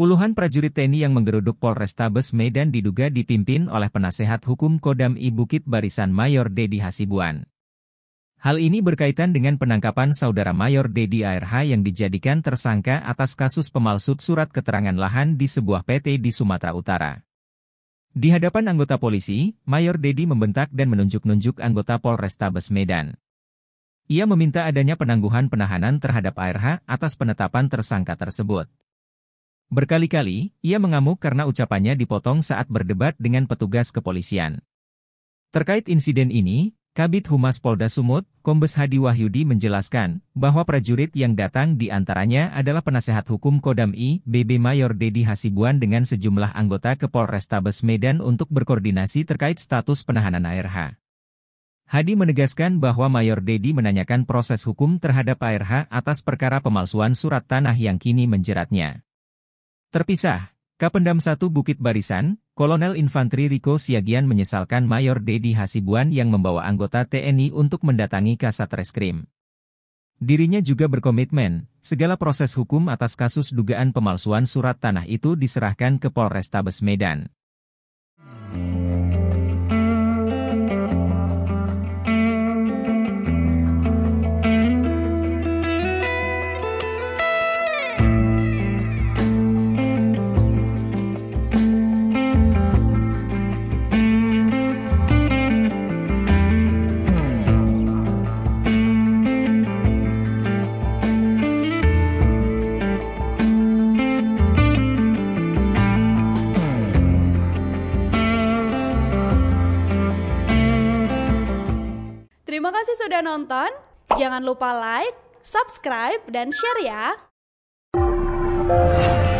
Puluhan prajurit TNI yang menggeruduk Polrestabes Medan diduga dipimpin oleh penasehat hukum Kodam I Bukit Barisan Mayor Dedi Hasibuan. Hal ini berkaitan dengan penangkapan Saudara Mayor Dedi ARH yang dijadikan tersangka atas kasus pemalsu surat keterangan lahan di sebuah PT di Sumatera Utara. Di hadapan anggota polisi, Mayor Dedi membentak dan menunjuk-nunjuk anggota Polrestabes Medan. Ia meminta adanya penangguhan penahanan terhadap ARH atas penetapan tersangka tersebut. Berkali-kali, ia mengamuk karena ucapannya dipotong saat berdebat dengan petugas kepolisian. Terkait insiden ini, Kabid Humas Polda Sumut, Kombes Hadi Wahyudi menjelaskan bahwa prajurit yang datang di antaranya adalah penasehat hukum Kodam I BB Mayor Dedi Hasibuan dengan sejumlah anggota ke Polrestabes Medan untuk berkoordinasi terkait status penahanan ARH. Hadi menegaskan bahwa Mayor Dedi menanyakan proses hukum terhadap ARH atas perkara pemalsuan surat tanah yang kini menjeratnya. Terpisah, Kapendam 1 Bukit Barisan, Kolonel Infantri Riko Siagian menyesalkan Mayor Dedi Hasibuan yang membawa anggota TNI untuk mendatangi Kasatreskrim. Dirinya juga berkomitmen, segala proses hukum atas kasus dugaan pemalsuan surat tanah itu diserahkan ke Polrestabes Medan. Terima kasih sudah nonton, jangan lupa like, subscribe, dan share ya!